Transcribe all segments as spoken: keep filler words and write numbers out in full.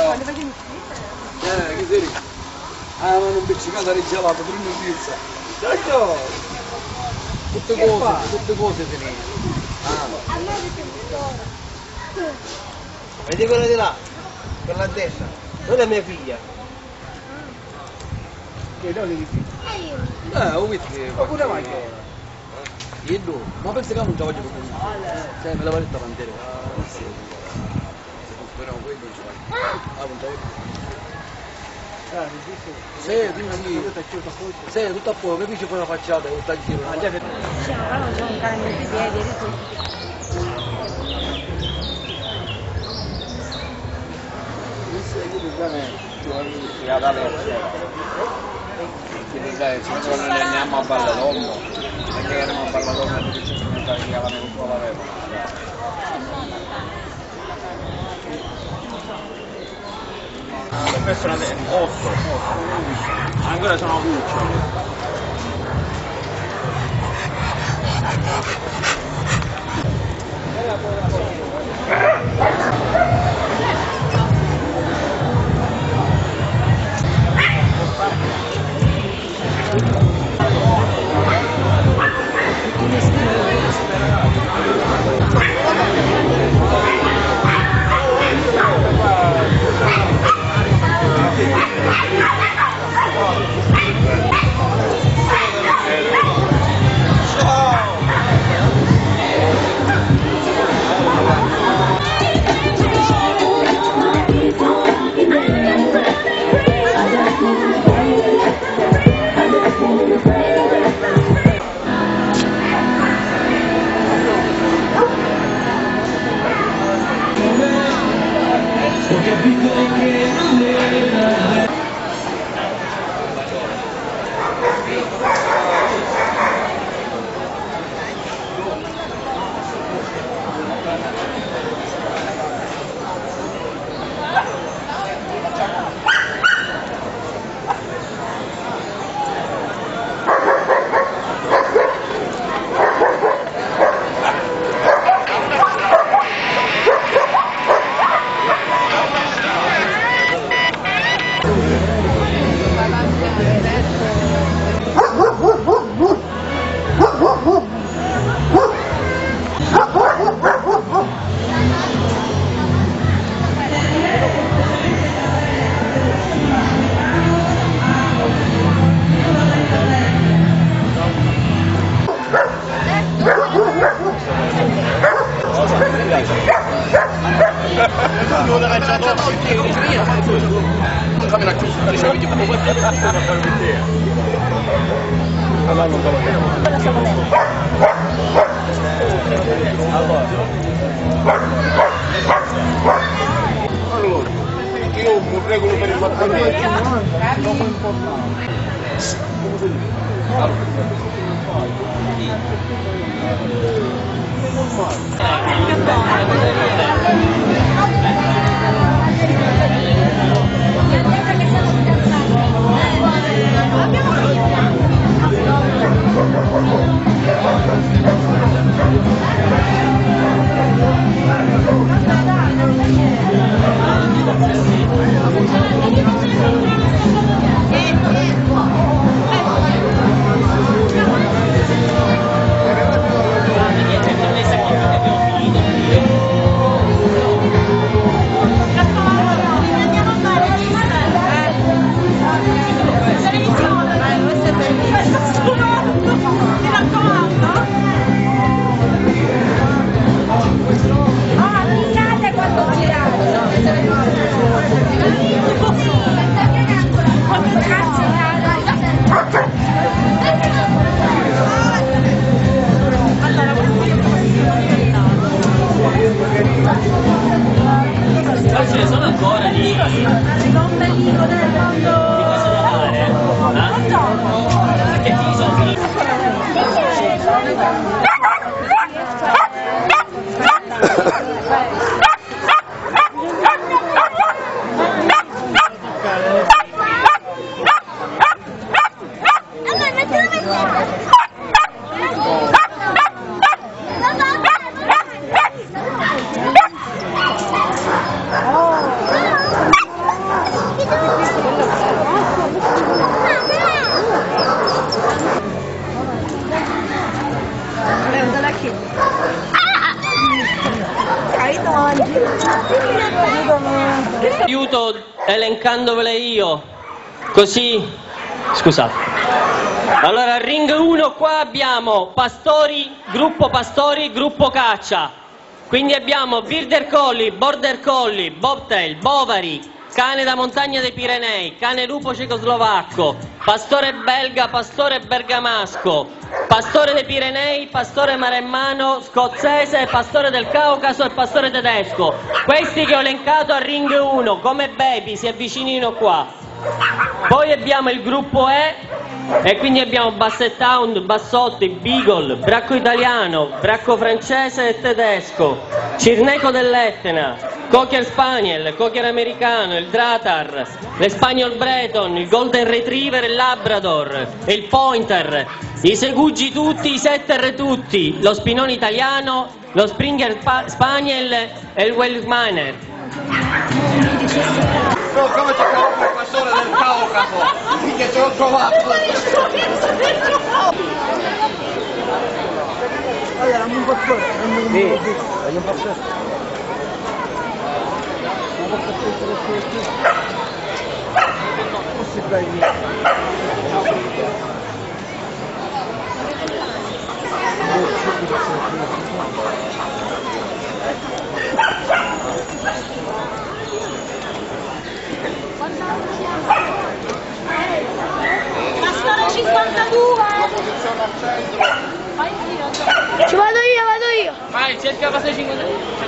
Eh, che sei? Ah, ma non piccicata di gelato, prima in pizza. Certo! Tutte cose, tutte cose finite. Ah. Vedi quella di là, quella a destra, quella è mia figlia. Che non li figlia? Eh, ho visto che... Ma pure mai che... Io dove? Ma pensi che non ci voglio proprio? Cioè, me la valetta bandera. Sì. Speriamo quello non ci va. Ah, non sì, tu sì. Sì, tutto a poco, capisci poi la facciata, tutta in giro. Cioè, ma non c'è un cane di piedi, ci non andiamo a Ballalombo, perché andiamo a Ballalombo perché c'è un che avevano un po' la vera. Questo è otto, ancora sono cuccioli. Io un regolo per il battimento non mi ce ne sono ancora di seconda lingua del mondo di cosa da fare? Eh? Perché ti sono finiti? Oh! Aiuto elencandovele io, così, scusate. Allora, al ring uno qua abbiamo Pastori, gruppo Pastori, gruppo Caccia. Quindi abbiamo Border Collie, Border Collie, Bobtail, Bovary, cane da montagna dei Pirenei, cane lupo cecoslovacco, pastore belga, pastore bergamasco, pastore dei Pirenei, pastore maremmano, scozzese, pastore del Caucaso e pastore tedesco. Questi che ho elencato al ring uno, come baby, si avvicinino qua. Poi abbiamo il gruppo E, e quindi abbiamo Basset Hound, Bassotti, Beagle, Bracco italiano, Bracco francese e tedesco, Cirneco dell'Etna, Cocker Spaniel, Cocker americano, il Dratar, l'Espaniol Breton, il Golden Retriever, il Labrador, il Pointer, i Segugi tutti, i Setter tutti, lo Spinone italiano, lo Springer Spaniel e il Weilsminer. No, come c'è il pastore del Caucaso? Che ce l'ho trovato! Allora, un pastore, un pastore. Pastore cinquantadue! Ci vado io, vado io! Vai, cerca Pastore cinquantadue.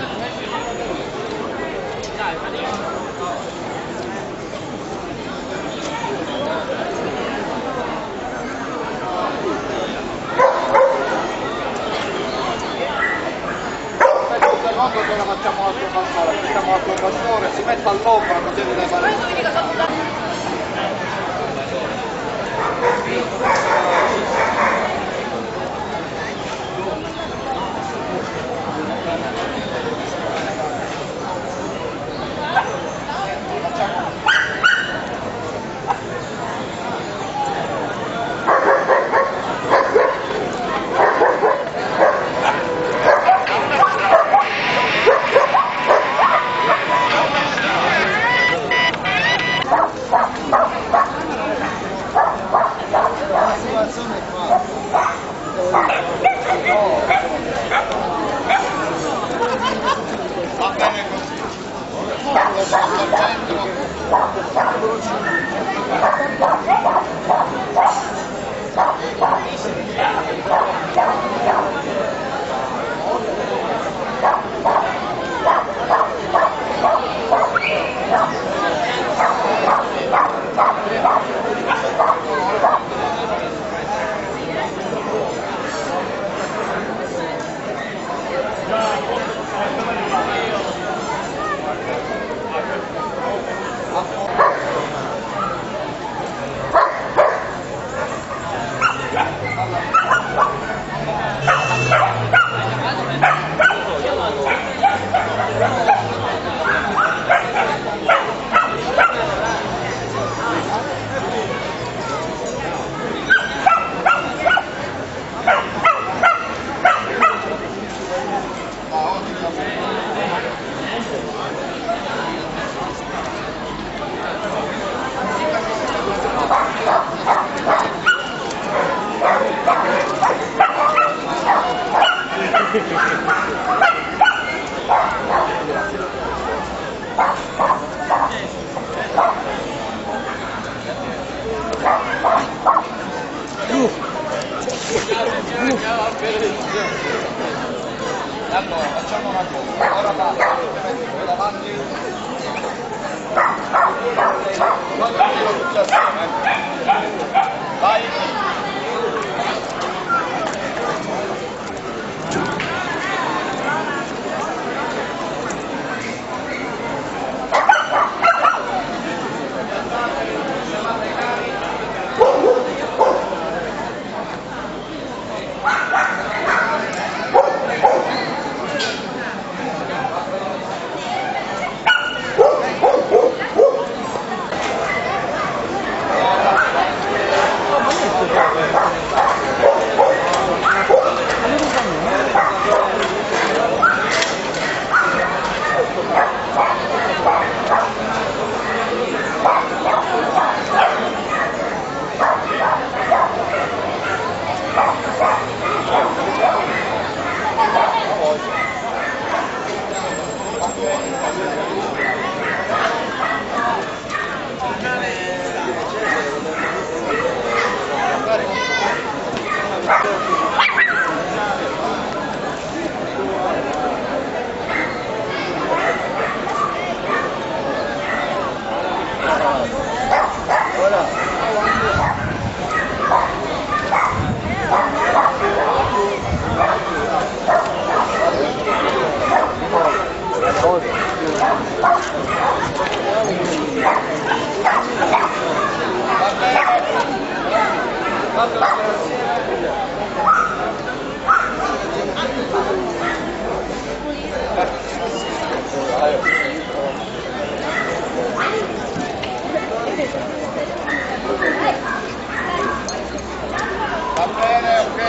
Quando ce la facciamo altro pastore, facciamo altro pastore, si mette all'ombra, non deve fare. Allora, facciamo una cosa, ora basta, davanti, quando tiro tutti assieme, vai. Va bene, ok?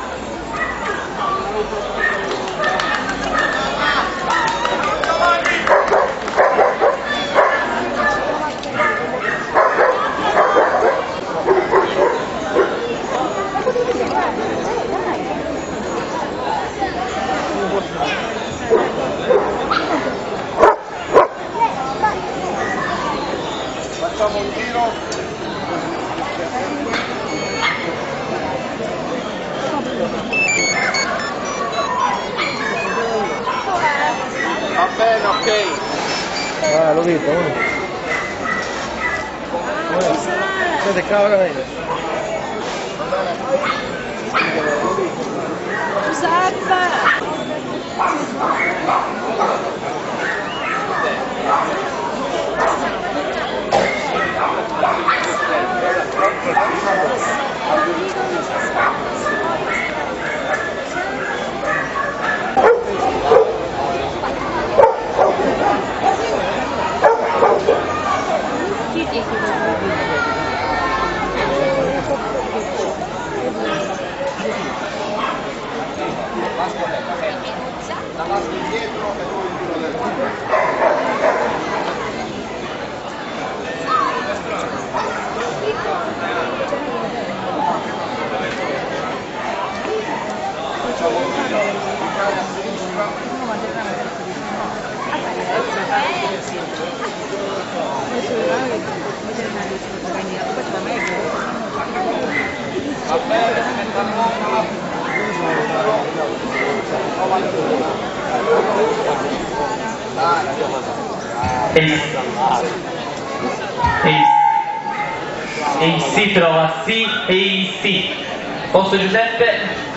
Facciamo un giro. Va bene, ok. Ah, l'ho visto, uno. Siete cavolo. E il si trova sì e il sì. Posto Giuseppe?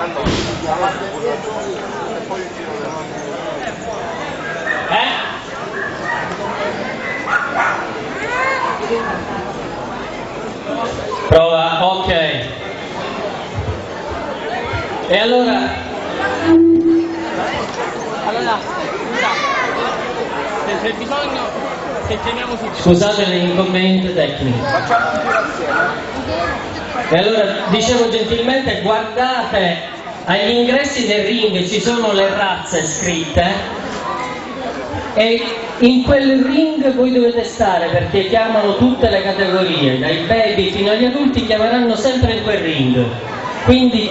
Eh? Prova, ok. E allora? Allora, se c'è bisogno, se teniamo su. Scusate l'inconveniente tecnico. Facciamo un giro assieme. E allora, dicevo gentilmente, guardate agli ingressi del ring, ci sono le razze scritte e in quel ring voi dovete stare perché chiamano tutte le categorie, dai baby fino agli adulti chiameranno sempre in quel ring. Quindi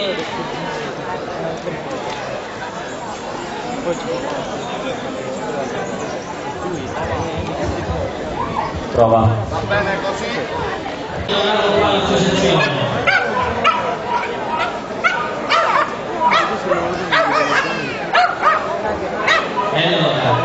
prova. Va bene così? Tornavo qua all'associazione. E allora,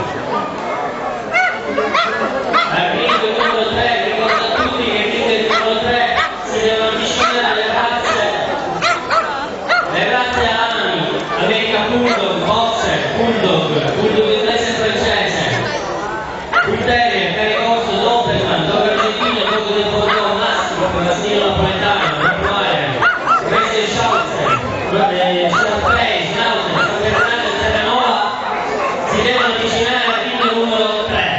al ring numero tre, ricordo a tutti che il ring numero tre si devono avvicinare alle razze, le razze ami, American Bulldog, Boxer, Bulldog, Bulldog inglese e francese, Bull Terrier, Caricorso, Doberman, Dog argentino, Dog del Bordeaux, Mastiff, Mastino napoletano, Rottweiler, Gracie Schnauzer, Schnauzer, Schnauzer, San Fernando e Terranova, si devono avvicinare al ring numero tre.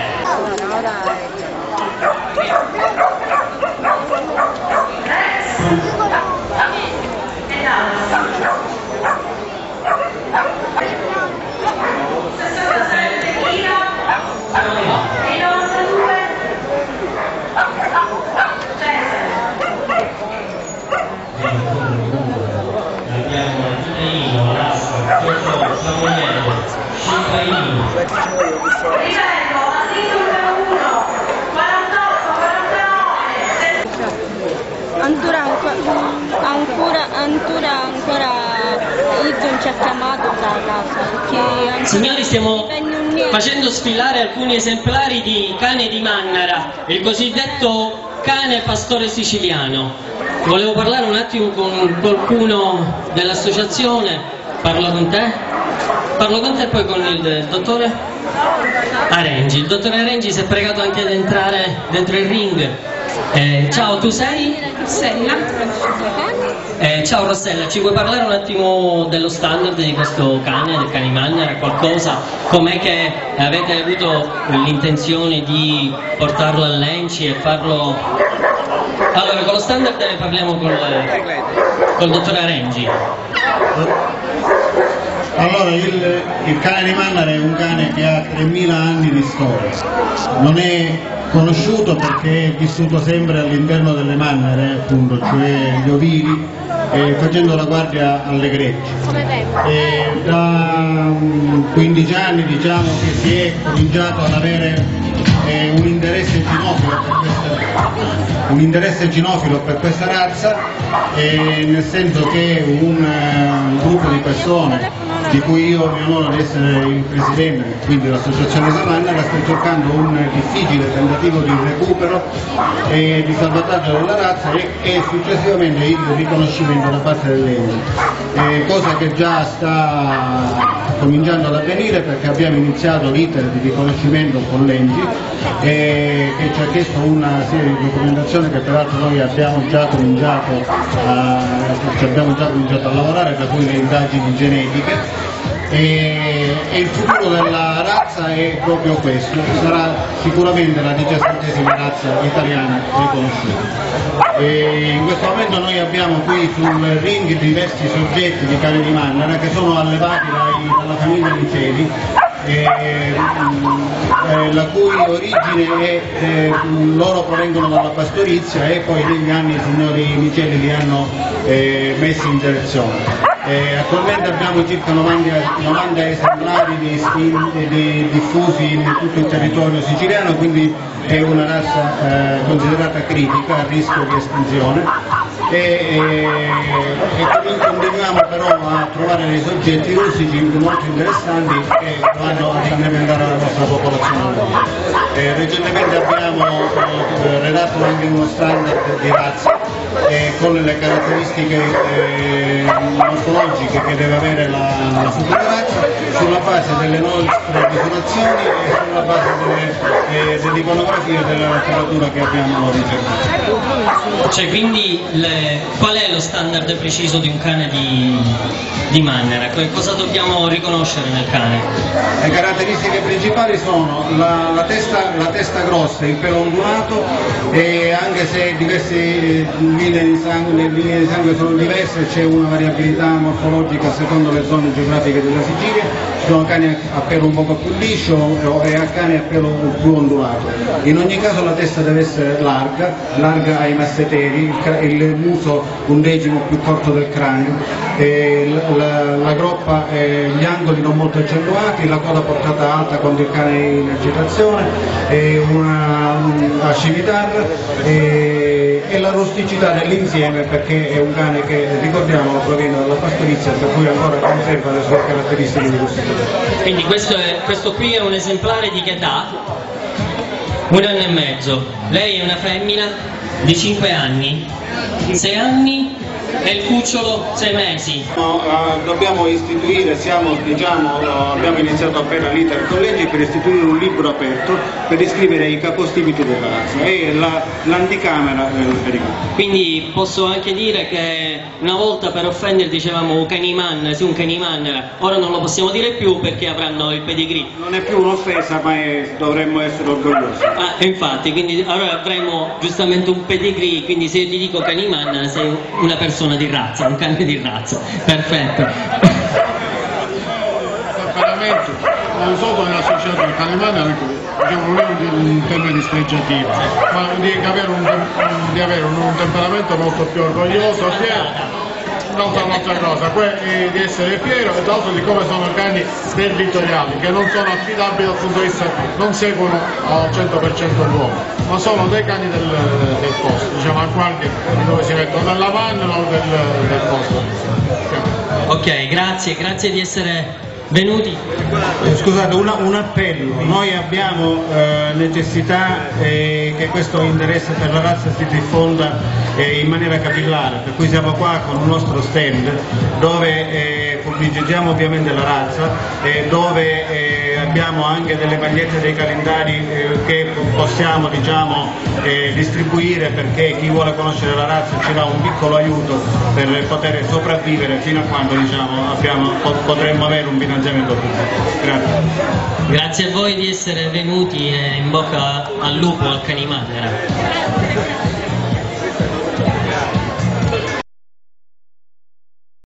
Abbiamo Gitaino, Lasco, Giorgio, Samuele, Scimpaino. Ripeto, articolo uno, quarantotto, quarantanove. Ancora, ancora, ancora, ancora Izzo non ci ha chiamato da casa perché ancora Signori, stiamo venne un niente. facendo sfilare alcuni esemplari di cane di Mannara, il cosiddetto cane pastore siciliano. Volevo parlare un attimo con qualcuno dell'associazione, parlo con te. Parlo con te e poi con il, il dottore Arengi. Il dottore Arengi si è pregato anche di entrare dentro il ring. Eh, ciao, tu sei? Rossella. Eh, ciao Rossella, ci puoi parlare un attimo dello standard di questo cane, del Canimanera, qualcosa? Com'è che avete avuto l'intenzione di portarlo a Lenci e farlo... Allora, con lo standard ne parliamo con il dottore Arengi. Allora, il, il cane di Mannara è un cane che ha tremila anni di storia, non è conosciuto perché è vissuto sempre all'interno delle Mannere, appunto, cioè gli ovili, eh, facendo la guardia alle greggi. E da um, quindici anni diciamo che si è cominciato ad avere eh, un interesse cinofilo per questa, un interesse cinofilo per questa razza, eh, nel senso che un, uh, un gruppo di persone di cui io ho l'onore di essere il presidente, quindi l'associazione Mannara, sta cercando un difficile tentativo di recupero e di salvataggio della razza e, e successivamente il riconoscimento da parte dell'ente, eh, cosa che già sta cominciando ad avvenire perché abbiamo iniziato l'iter di riconoscimento con l'Engi, eh, che ci ha chiesto una serie di documentazione che peraltro noi abbiamo già cominciato a, ci abbiamo già cominciato a lavorare, tra cui le indagini genetiche. E, e il futuro della razza è proprio questo, sarà sicuramente la diciassettesima razza italiana riconosciuta. E in questo momento noi abbiamo qui sul ring diversi soggetti di cane di Mannara che sono allevati dai, dalla famiglia Miceli, eh, eh, la cui origine è, eh, loro provengono dalla pastorizia e poi negli anni i signori Miceli li hanno eh, messi in direzione. Eh, attualmente abbiamo circa novanta, novanta esemplari di spin, di, diffusi in tutto il territorio siciliano, quindi è una razza eh, considerata critica, a rischio di estinzione, e, e, e continuiamo però a trovare dei soggetti rustici molto interessanti che vanno ad incrementare la nostra popolazione. Eh, recentemente abbiamo eh, redatto anche uno standard di razza eh, con le caratteristiche eh, morfologiche che deve avere la, la futura razza sulla base delle nostre misurazioni e sulla base delle, eh, dell'iconografia e della letteratura che abbiamo ricercato. Cioè, quindi le, qual è lo standard preciso di un cane di, di Mannara? Cosa dobbiamo riconoscere nel cane? Le caratteristiche principali sono la, la, testa, la testa grossa, il pelo ondulato, e anche se diverse linee di sangue, le linee di sangue sono diverse, c'è una variabilità morfologica secondo le zone geografiche della Sicilia, ci sono cani a pelo un poco più liscio e a cani a pelo più ondulato. In ogni caso la testa deve essere larga, larga ai masseteri, il, il muso un decimo più corto del cranio, e la, la groppa, eh, gli angoli non molto accentuati, la coda portata alta quando il cane è in agitazione, e una, una scimitarra e, e la rusticità dell'insieme, perché è un cane che, ricordiamolo, proviene dalla pastorizia, per cui ancora conserva le sue caratteristiche di rusticità. Quindi questo, è, questo qui è un esemplare di che età? Un anno e mezzo. Lei è una femmina di cinque anni, sei anni e il cucciolo sei mesi. No, uh, dobbiamo istituire, siamo, diciamo, uh, abbiamo iniziato appena l'iter con legge per istituire un libro aperto per descrivere i capostipiti della razza e la, l'anticamera del pericolo. Quindi posso anche dire che una volta per offendere dicevamo caniman, sì, un caniman, ora non lo possiamo dire più perché avranno il pedigree. Non è più un'offesa, ma è, dovremmo essere orgogliosi. Ah, infatti, quindi allora avremo giustamente un pedigree, quindi se io ti dico caniman sei una persona di razza, un cane di razza, perfetto. Veramente, non so come è associato al Canimanera, diciamo, non è un, un tema dispregiativo, ma di avere un, di avere un, un temperamento molto più orgoglioso, fiero, non fa un'altra cosa, que- di essere fiero, e tra l'altro di come sono cani territoriali, che non sono affidabili dal punto di vista, non seguono al cento per cento l'uomo, ma sono dei cani del, del posto, diciamo a guardia dove si mettono, nella vanna o del, del posto. Ok, grazie, grazie di essere venuti. Eh, Scusate, una- un appello, noi abbiamo eh, necessità eh, che questo interesse per la razza si diffonda eh, in maniera capillare, per cui siamo qua con un nostro stand dove eh, pubblicizziamo ovviamente la razza, eh, dove eh, abbiamo anche delle magliette, dei calendari eh, che possiamo diciamo, eh, distribuire, perché chi vuole conoscere la razza ci dà un piccolo aiuto per poter sopravvivere fino a quando diciamo, abbiamo, potremmo avere un finanziamento pubblico. Grazie. Grazie a voi di essere venuti e in bocca al lupo al Canimannera.